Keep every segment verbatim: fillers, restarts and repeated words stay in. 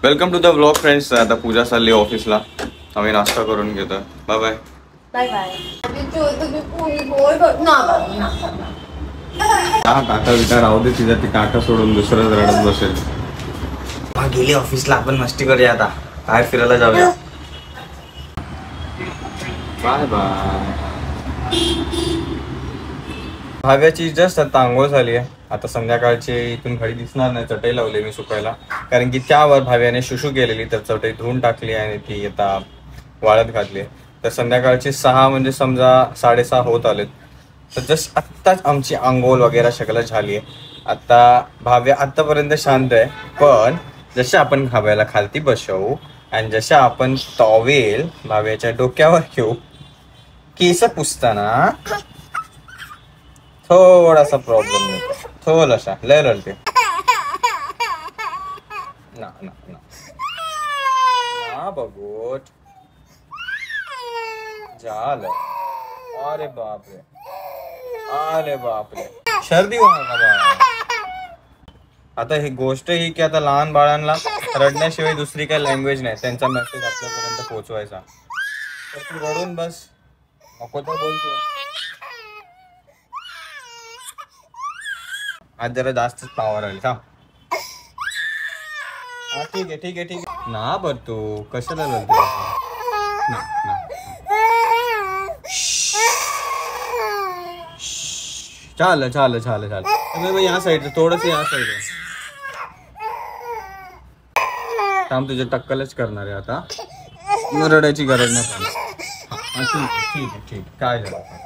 Welcome to the vlog friends. आता पूजा चालली ऑफिसला, आम्ही नाश्ता करून घेतो. Bye bye bye bye. हा काका विचार राहू दे तिच्या, ती काका सोडून दुसरंच रडत बसेल. गेली ऑफिसला, आपण मस्ती करूया आता, बाहेर फिरायला जाऊया. Bye bye. भाव्याची जस्ट आता आंघोळ झाली आहे. आता संध्याकाळची इथून घडी दिसणार नाही, चटई लावली मी सुकायला, कारण की त्यावर भाव्याने शुशू केलेली, तर चटई धुवून टाकली आणि ती आता वाळत घातली. तर संध्याकाळची सहा म्हणजे समजा साडेसहा होत आलेत. तर जस्ट आत्ताच आमची आंघोळ वगैरे सगळं झाली आहे. आता भाव्या आत्तापर्यंत शांत आहे, पण जसं आपण भाव्याला खालती बसवू आणि जसं आपण टॉवेल भाव्याच्या डोक्यावर घेऊ, केस पुसताना थोडासा प्रॉब्लेम येतो, थोडासा लय रडते ना ना ना ना बघूट झालं. अरे बापरे, अरे बापरे, सर्दी होणार ना बाळा. आता ही गोष्ट ही की आता लहान बाळांना रडण्याशिवाय दुसरी काही लँग्वेज नाही, त्यांचा मेसेज आपल्यापर्यंत पोहोचवायचा. तर तू रडून बस, नको तर बोलतो. आज जरा जास्तच पावर आली. थांब, हा ठीक आहे ठीक आहे ठीक आहे ना. बर तू कशाला रडते ना ना. चाल चाल चाल चाल या साईड, थोडस या साईड. थांब, तुझे टक्कलच करणार आहे आता, मग रडायची गरज नाही पडणार. हा ठीक आहे ठीक आहे ठीक. काय झालं?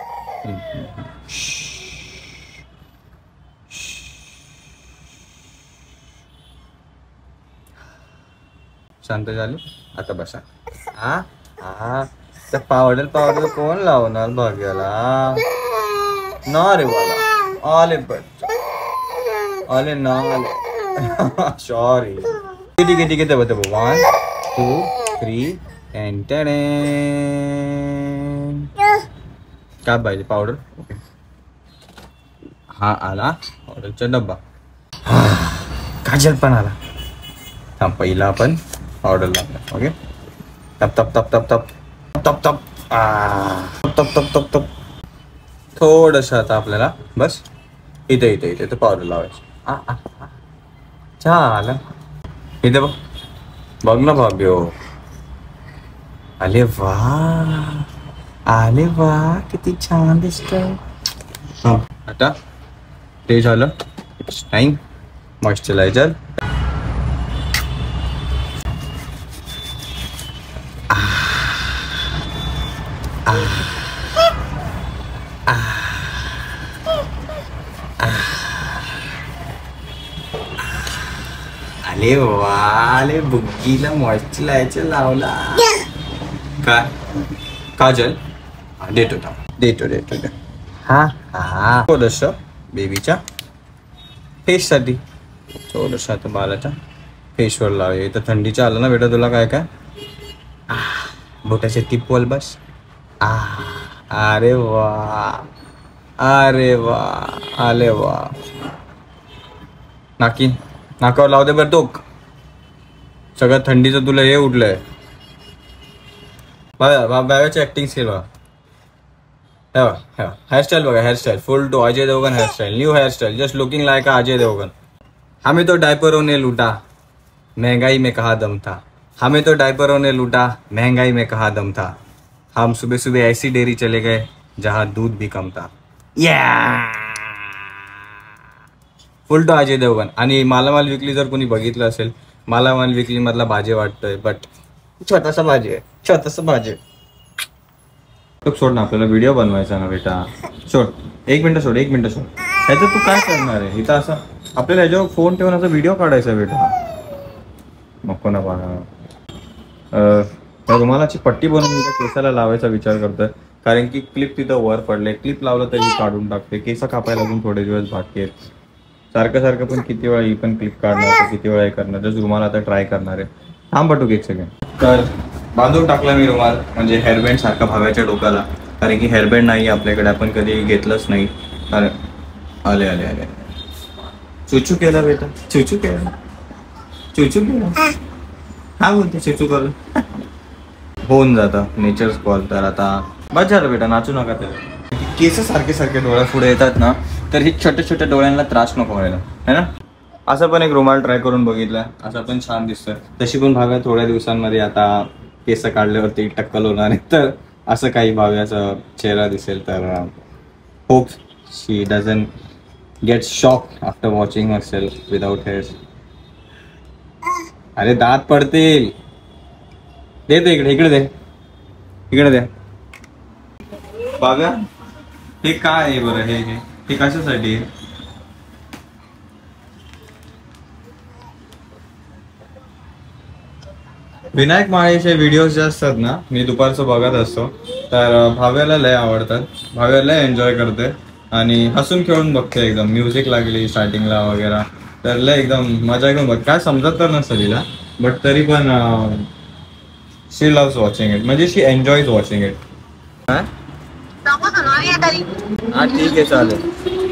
शांत झाली आता, बसा. हा हा तर पावडर पावडर कोण लावणार भाग्याला? ना रे बाला, आले बच्चा, आले ना आले. सॉरी. ठीक आहे ठीक आहे. तब तब वन टू थ्री एंड काय पाहिजे? पावडर. ओके, हा आला पावडरचा डब्बा. काजल पण आला. थांब, पहिला आपण पावडर लागला. ओके, तप तप तप तप तप तप तप तप तप तप तप तप. थोडंसं आता आपल्याला बस इथे इथे इथे तर पावडर लावायचं. चाल इथे बघ, बघ ना भाग्यो. अरे वा, अरे वा, किती छान दिसत. आता ते झालं. It's time moisturiser. अरे वाले, बुग्गीला मॉइश्चरायझर लावला. काय काजल? देतो देतो देतो देतो. हा हा थोडस बेबीच्या फेस साठी, थोडस आता बालाच्या फेसवर लावूया. इथं थंडीचं आलं ना बेटा तुला. काय काय बोटाच्या टिपवल बस. आ अरे वा, अरे वा, आले वा. नाकी नाकावर लावू दे बरं. टोक सगळं थंडीचं तुला हे उठलंय. बघा बाबाची ऍक्टिंग स्किल बघा. हेअरस्टाईल बघा, hairstyle full to Ajay Devgan hairstyle. New hairstyle, just looking like Ajay Devgan. हमें तो डायपरों ने लूटा, महंगाई में कहा दम था. हमें तो डायपरों ने लूटा, महंगाई में कहा दम था. हम सुबह सुबह ऐसी डेयरी चले गए जहां दूध भी कम था. Full to Ajay Devgan. आणि मालामाल विकली जर कोणी बघितलं असेल, मालामाल विकली मधला भाजी वाटतोय, बट छोटासा भाजी आहे, छोटासा भाजी. सोड ना, आपल्याला व्हिडिओ बनवायचा ना बेटा. सोड, एक मिनिट सोड, एक मिनिट सोड. ह्याच्यात तू काय करणार आहे? इथं असं आपल्याला ह्याच्यावर फोन ठेवून असा व्हिडिओ काढायचा बेटा. नको ना बाळा. रुमालाची पट्टी बनवून मी केसाला लावायचा विचार करतोय, कारण की क्लिप तिथं वर पडले. क्लिप लावलं तरी काढून टाकते. केस कापायला अजून थोडे दिवस बाकी आहेत. सारखं सारखं पण किती वेळा ही पण क्लिप काढणार, किती वेळा हे करणार. जसं रुमाल आता ट्राय करणार आहे. थांब बटू एक सेकंड. तर बांधून टाकला मी रुमाल, म्हणजे हेअरबँड सारखा भाव्याच्या डोक्याला, कारण की हेअरबँड नाही आपल्याकडे, आपण कधी घेतलंच नाही. अरे आले आले आले. चुचू केला बेटा, चुचू केला, चुचू केला. काय बोलते चिचू कर होऊन जातं नेचर्स कॉल. तर आता बस झालं बेटा, नाचू नका. तर केस सारखे सारखे डोळ्या पुढे येतात ना, तर ही छोट्या छोट्या डोळ्यांना त्रास नको व्हायला, है ना. असं पण एक रुमाल ट्राय करून बघितलं, असं पण छान दिसतं. तशी पण भाव्या थोड्या दिवसांमध्ये आता केस काढल्यावरती टक्कल होणार आहे, तर असं काही भाव्याचा चेहरा दिसेल. तर hope she doesn't get shock after watching herself without hairs. अरे दात पडतील. दे ते इकडे, इकडे दे, इकडे दे. भाव्या हे काय आहे बरं, हे हे हे कशासाठी आहे? विनायक माळेचे व्हिडिओज जे असतात ना, मी दुपारचं बघत असतो. तर भाव्याला लय आवडतात, भाव्याला लय एन्जॉय करते आणि हसून खेळून बघते. एकदम म्युझिक लागली स्टार्टिंगला वगैरे, तर लय एकदम मजा घेऊन बघ. काय समजत तर नसतं तिला, बट तरी पण शी लव्स वॉचिंग इट, म्हणजे शी एन्जॉयज वॉचिंग इट. हा ठीक आहे चालेल.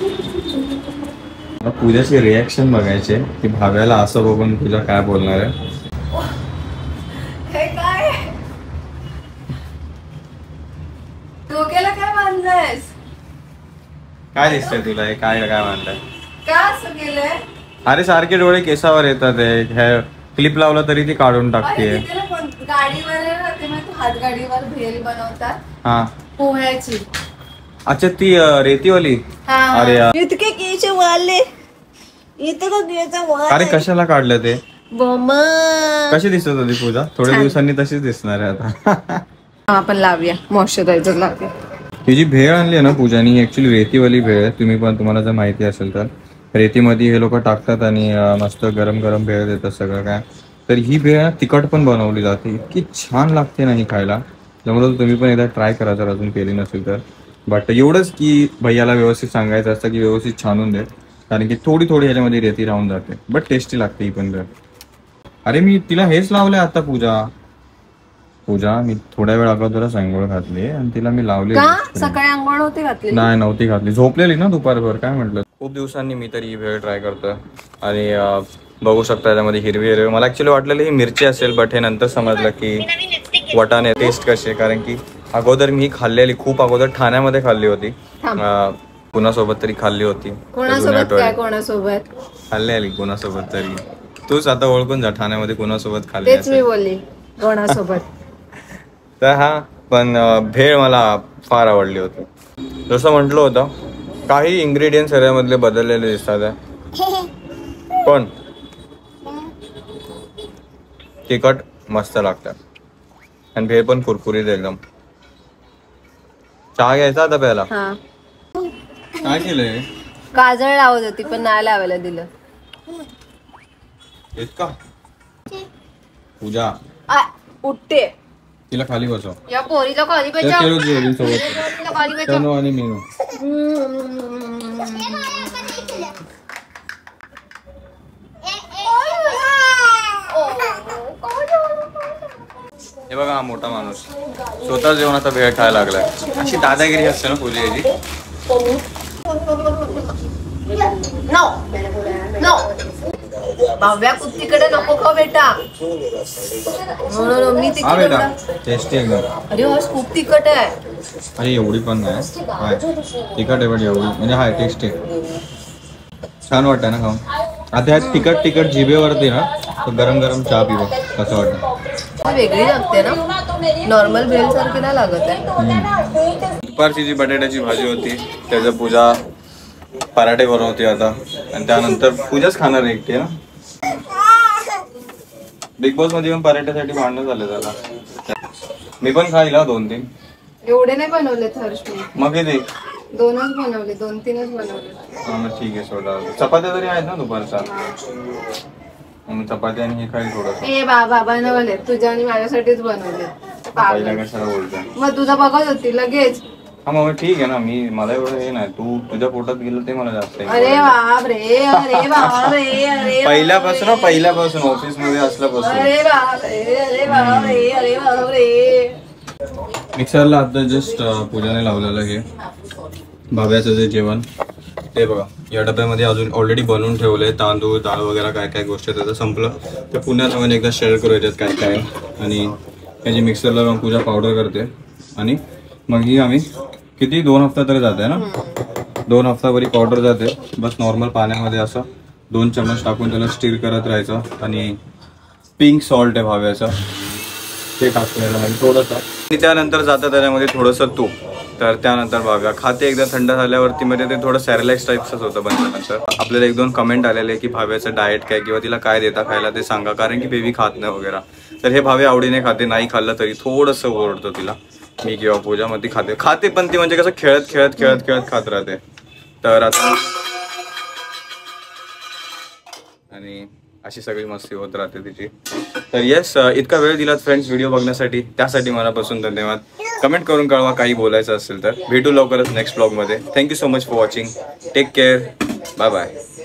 पूजाची रिॲक्शन बघायचे की भाव्याला असं बघून तुला काय बोलणार आहे. काय डोक्याला काय बांधलंयस? काय दिसतंय तुला हे, काय काय बांधलंय? का असं केलंय? अरे सारखे डोळे केसावर येतात, हे क्लिप लावला तरी ती काढून टाकते. गाडीवर राहते मग तू हात गाडीवर भेल बनवतात हा पोह्याची. अच्छा ती रेतीवाली. अरे इतके केस वाढले, इतकं केस वाढले. अरे कशाला काढलं ते? बम्मा कशी दिसत होती पूजा? थोड्या दिवसांनी तशीच दिसणार आहे आता. आपण लावूया मॉइश्चरायझर लावूया. ही जी भेळ आणली आहे ना पूजानी, ही ऍक्च्युली रेतीवाली भेळ आहे. तुम्ही पण, तुम्हाला जर माहिती असेल तर, रेतीमध्ये हे लोक टाकतात आणि मस्त गरम गरम भेळ देतात सगळं काय. तर ही भेळ तिखट पण बनवली जाते, इतकी छान लागते ना ही खायला. त्यामुळे तुम्ही पण एकदा ट्राय करा जर अजून केली नसेल तर. बट एवढंच की भैयाला व्यवस्थित सांगायचं असतं की व्यवस्थित छानून दे, कारण की थोडी थोडी ह्याच्यामध्ये रेती राहून जाते. बट टेस्टी लागते ही पण भेळ. अरे मी तिला हेच लावलंय आता पूजा. पूजा मी थोड्या वेळ अगोदरच आंघोळ घातली आणि तिला मी लावली. सकाळी आंघोळ नव्हती घातली? नाही नव्हती घातली, झोपलेली ना दुपारभर. काय म्हटलं, खूप दिवसांनी मी तरी ही भेळ ट्राय करतोय आणि बघू शकता याच्यामध्ये हिरवी हिरवी. मला ऍक्च्युली वाटलेलं ही मिरची असेल, बट हे नंतर समजलं की वटाणे. टेस्ट कशी, कारण की अगोदर मी खाल्लेली, खूप अगोदर ठाण्यामध्ये खाल्ली होती, कुणासोबत तरी खाल्ली होती. कोणासोबत खाल्ली आली कोणासोबत तरी. तूच आता ओळखून जा ठाण्यामध्ये कोणासोबत खाल्ली. तेच मी बोलली, कोणासोबत. तर हा पण भेळ मला फार आवडली होती. जसं म्हटलं होतं, काही इन्ग्रेडियंट्स ह्याच्यामधले बदललेले दिसतात, पण तिखट मस्त लागतात आणि भेळ पण कुरकुरीत एकदम. चहा घ्यायचा आता प्यायला. काय केलंय? काजळ लावत होती पण नाही लावायला दिलं. का पूजा उठते, तिला खाली बसव. या पोरीला खाली बसव. आणि मीनू हे बघा, हा मोठा माणूस स्वतः जेवणाचा भेळ खायला लागलाय. अशी दादागिरी असते ना पूजेची. भाव्या कुत्तीकडे नको खाऊ बेटा. मी टेस्टी एकदम. अरे खूप तिखट आहे. अरे एवढी पण नाही, हाय तिखट आहे पण एवढी म्हणजे हाय टेस्टी. छान वाटतं ना खाऊन. आता ह्या तिखट तिखट जिभेवरती ना, तर गरम गरम चहा पिवा कसं वाटतं. वेगळी लागते ना, नॉर्मल भेळ सारखी नाही लागत आहे. दुपारची जी बटाट्याची भाजी होती त्याचं पूजा पराठे बनवते आता, आणि त्यानंतर पूजाच खाणार एकटी ना. बिग बॉस मध्ये पण पराठ्यासाठी भांडण झाले त्याला. मी पण खाईला दोन तीन. एवढे नाही बनवले थर्श. मग किती? दोनच बनवले, दोन तीनच बनवले. हा मग ठीक आहे सोडा. चपात्या तरी आहेत ना दुपारचा, मग चपाती आणि हे खाईल थोडस. ए बाबा बनवले तुझ्या आणि माझ्यासाठीच बनवले. पहिला कशाला बोलतोय? मग तुझा बघत होती लगेच. हा मग ठीक आहे ना, मी मला एवढं हे नाही, तू तुझ्या पोटात गेलं ते मला जास्त. अरे बाप रे, अरे बाप रे, अरे पहिल्यापासून पहिल्यापासून ऑफिस मध्ये असल्यापासून. अरे बाप रे, अरे बाप रे, अरे बाप रे. मिक्सरला आता जस्ट पूजाने लावलेलं हे भाव्याचं जे जेवण, ते बघा या डब्यामध्ये अजून ऑलरेडी बनवून ठेवले तांदूळ डाळ वगैरे काय काय गोष्टी त्याचं संपलं ते पुन्हा नवीन एकदा शेअर करू याच्यात काय काय. आणि याची मिक्सरला लावून पूजा पावडर करते आणि मग ही आम्ही किती दोन हफ्ता तरी जाते ना, दोन हफ्ताभरी पावडर जाते. बस नॉर्मल पाण्यामध्ये असं दोन चम्मच टाकून त्याला स्टीर करत राहायचं. आणि पिंक सॉल्ट आहे भाव्याचं ते टाकलेलं आहे थोडंसं. आणि त्यानंतर जातं त्याच्यामध्ये थोडंसं तूप. तर त्यानंतर भाव्या खाते एकदा थंड झाल्यावरती मध्ये ते थोडं सॅरेलॅक्स टाईप्सच होतं बनल्यानंतर. आपल्याला एक दोन कमेंट आलेले की भाव्याचं डाएट काय किंवा तिला काय देता खायला ते सांगा, कारण की बेबी खात नाही वगैरे. तर हे भावे आवडीने खाते, नाही खाल्लं तरी थोडंसं ओरडतो तिला मी किंवा पूजा मध्ये खाते खाते पण ती म्हणजे कसं खेळत खेळत खेळत खेळत खात राहते. तर आता आणि अशी सगळी मस्ती होत राहते तिची. तर येस, इतका वेळ दिलात फ्रेंड्स व्हिडिओ बघण्यासाठी, त्यासाठी मनापासून धन्यवाद. कमेंट करून कळवा काही बोलायचं असेल तर. भेटू लवकरच नेक्स्ट ब्लॉगमध्ये. Thank you so much for watching. Take care. Bye bye.